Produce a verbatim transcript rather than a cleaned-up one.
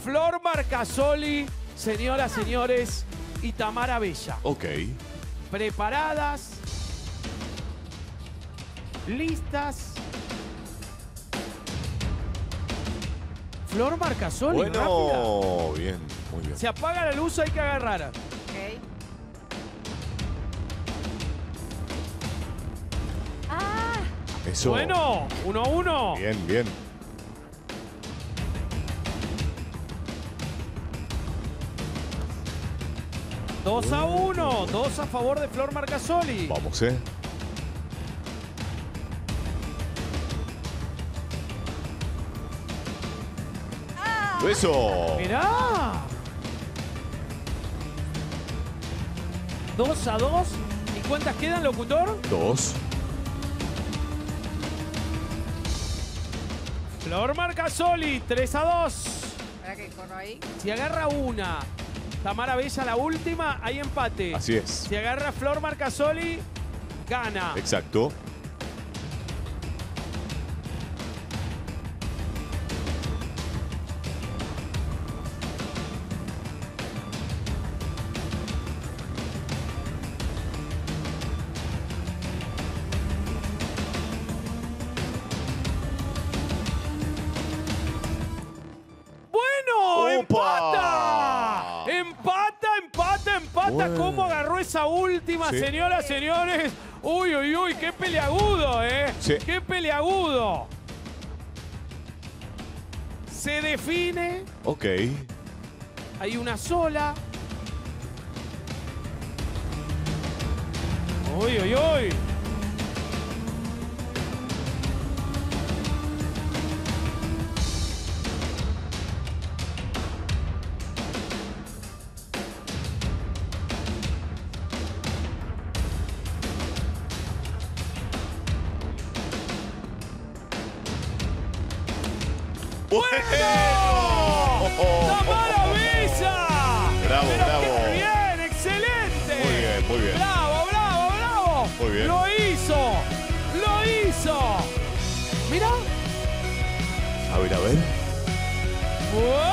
Flor Marcasoli, señoras, señores, y Tamara Bella. Ok. Preparadas. Listas. Flor Marcasoli, Bueno, rápida. bien, muy bien. Se apaga la luz, hay que agarrar. Ok. Ah, Eso. Bueno, uno a uno. Bien, bien. Dos a uno. Dos a favor de Flor Marcasoli. Vamos, ¿eh? Eso. Mirá. Dos a dos. ¿Y cuántas quedan, locutor? Dos. Flor Marcasoli, tres a dos. espera que corro ahí. Si agarra una, Tamara Bella la última, hay empate. Así es. Si agarra Flor Marcasoli, gana. Exacto. ¡Bueno! ¡Opa! ¡Empata! ¡Empata, empata, empata! Bueno. ¿Cómo agarró esa última, Sí. señoras, señores? Uy, uy, uy, qué peleagudo, ¿eh? Sí. ¡Qué peleagudo! Se define, Ok. hay una sola. Uy, uy, uy. ¡Bueno! ¡Tamara Bella! Bravo, Pero bravo. qué bien, excelente. Muy bien, muy bien. Bravo, bravo, bravo. Muy bien. Lo hizo, lo hizo. Mirá. A ver, a ver. ¡Wow!